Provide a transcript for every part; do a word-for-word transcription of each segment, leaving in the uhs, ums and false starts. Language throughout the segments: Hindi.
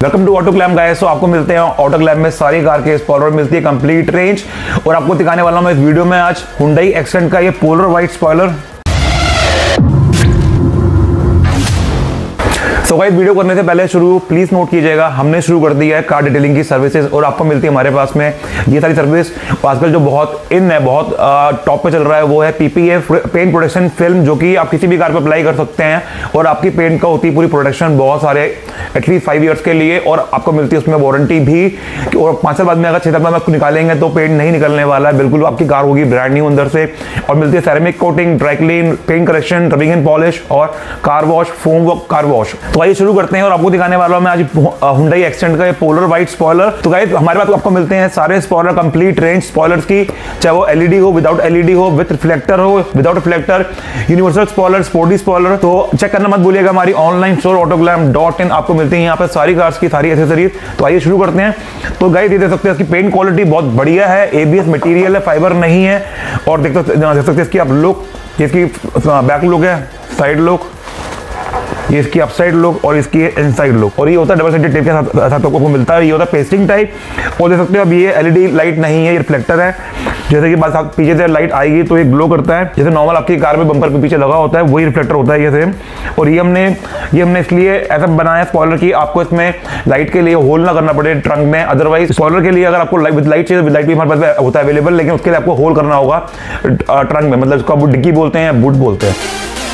Welcome to Auto Glam guys. तो आपको मिलते हैं ऑटो ग्लैम में सारी कार के स्पॉइलर मिलती है कंप्लीट रेंज, और आपको दिखाने वाला हूं इस वीडियो में आज हुंडई एक्सेंट का ये पोलर व्हाइट स्पॉइलर। तो गाइस वीडियो करने से पहले शुरू प्लीज नोट कीजिएगा, हमने शुरू कर दिया है कार डिटेलिंग की सर्विसेज, और आपको मिलती है हमारे पास में ये सारी सर्विस। आजकल जो बहुत इन है, बहुत टॉप पे चल रहा है, वो है पीपीएफ पेंट प्रोटेक्शन फिल्म, जो कि आप किसी भी कार पर अप्लाई कर सकते हैं और आपकी पेंट का होती है पूरी प्रोटेक्शन बहुत सारे एटलीस्ट फाइव ईयर्स के लिए, और आपको मिलती है उसमें वारंटी भी। और पाँच साल बाद में अगर छः साल बाद आपको निकालेंगे तो पेंट नहीं निकलने वाला है, बिल्कुल आपकी कार होगी ब्रांड न्यू अंदर से। और मिलती है ceramic coating, dry clean, paint correction, rubbing and polish और car wash, foam work car wash. तो आइए शुरू करते हैं, और आपको दिखाने वाला हूं मैं आज हुंडई एक्सेंट का ये पोलर व्हाइट स्पॉइलर। तो गाइस हमारे पास आपको मिलते हैं सारे स्पॉइलर कंप्लीट रेंज स्पॉइलर्स की, चाहे वो एलईडी हो, विदाउट एलईडी हो, विद रिफ्लेक्टर हो, without reflector, universal spoiler, sporty spoiler. तो चेक करना मत भूलिएगा, हमारी online store Autoglam dot in आपको मिलती है यहाँ पर सारी कार्स की सारी एसेसरीज। तो आइए शुरू करते हैं। तो गाइस ये देख सकते हैं इसकी पेंट क्वालिटी बहुत बढ़िया है, एबीएस मटेरियल है, फाइबर नहीं है। और देख सकते हैं इसकी आप लुक, इसकी बैक लुक है, साइड लुक, ये इसकी अपसाइड लुक और इसकी इनसाइड लुक, और ये होता है डबल साइडेड टेप के साथ साथ आपको मिलता है। ये होता है पेस्टिंग टाइप, और देख सकते हो अब ये एलईडी लाइट नहीं है, ये रिफ्लेक्टर है। जैसे कि बात पीछे से लाइट आएगी तो ये ग्लो करता है, जैसे नॉर्मल आपकी कार में बम्पर के पीछे लगा होता है वही रिफ्लेक्टर होता है ये सेम। और ये हमने ये हमने इसलिए ऐसा बनाया स्पॉइलर की आपको इसमें लाइट के लिए होल ना करना पड़े ट्रंक में। अदरवाइज स्पॉइलर के लिए अगर आपको विद लाइट चाहिए, विद लाइट भी हमारे पास होता है अवेलेबल, लेकिन उसके लिए आपको होल करना होगा ट्रंक में, मतलब इसको आप डिग्गी बोलते हैं, बूट बोलते हैं।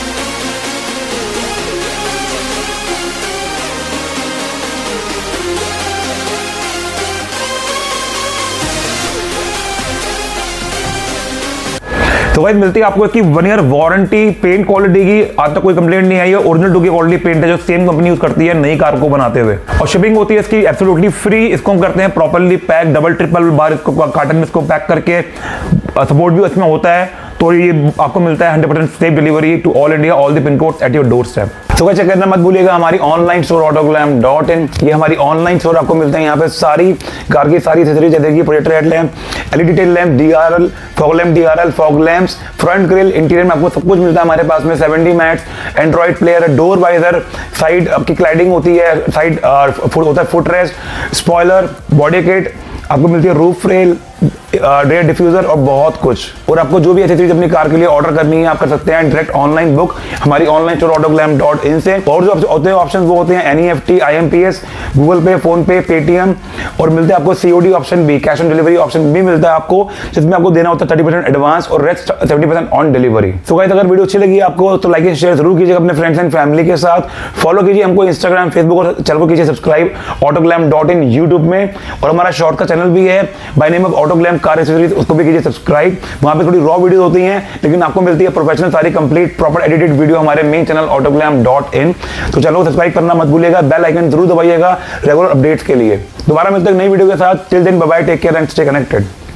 तो गाइस मिलती है आपको इसकी one year warranty, paint quality की आज तक कोई कंप्लेंट नहीं आई है, ओरिजिनल टू की क्वालिटी पेंट है जो सेम कंपनी यूज करती है नई कार को बनाते हुए, और शिपिंग होती है इसकी एब्सोल्युटली फ्री। इसको हम करते हैं प्रॉपर्ली पैक, डबल ट्रिपल बार इसको कार्टन में इसको पैक करके, सपोर्ट भी इसमें होता है। तो ये आपको मिलता है hundred percent safe delivery to all India, all the pin codes at your doorstep. तो चेक करना मत भूलिएगा हमारी online store Autoglam dot in, ये हमारी ऑनलाइन स्टोर आपको मिलते हैं यहाँ पे सारी कार की सारी एक्सेसरीज, जैसे कि projector head lamp, LED tail lamp, DRL, fog lamp, DRL, fog lamps, front grill, interior में आपको सब कुछ मिलता है हमारे पास में। Seventy mats, Android player, door visor, side आपकी क्लाइडिंग होती है, साइड होता है foot rest, spoiler, body kit, आपको मिलती है रूफ रेल, रेयर डिफ्यूजर और बहुत कुछ। और आपको जो भी एक्सेसरीज अपनी कार के लिए ऑर्डर करनी है आप कर सकते हैं डायरेक्ट ऑनलाइन बुक हमारी online store Autoglam dot in से। और जो होते हैं ऑप्शन वो होते हैं NEFT, IMPS, Google Pay, PhonePe, Paytm, और मिलते हैं आपको सीओडी ऑप्शन भी, कैश ऑन डिलीवरी ऑप्शन भी मिलता है आपको, जिसमें आपको देना होता है थर्टी परसेंट एडवांस और rest seventy percent on delivery. तो गाइस अगर वीडियो अच्छी लगी आपको तो लाइक एंड शेयर जरूर कीजिएगा अपने फ्रेंड्स एंड फैमिली के साथ। फॉलो कीजिए हमको इंस्टाग्राम, फेसबुक, और चैनल को कीजिए subscribe Autoglam dot in YouTube में। और हमारा शॉर्ट का चैनल भी है by name of Autoglam car accessories, उसको भी कीजिए सब्सक्राइब। वहां पे थोड़ी रॉ वीडियो होती हैं, लेकिन आपको मिलती है प्रोफेशनल सारी कंप्लीट प्रॉपर एडिटेड वीडियो हमारे main channel Autoglam dot in. तो चलो सब्सक्राइब करना मत भूलिएगा, बेल आइकन जरूर दबाइएगा रेगुलर अपडेट्स के लिए। दोबारा मिलते हैं नई वीडियो के साथ। Till then bye bye, take care and stay connected.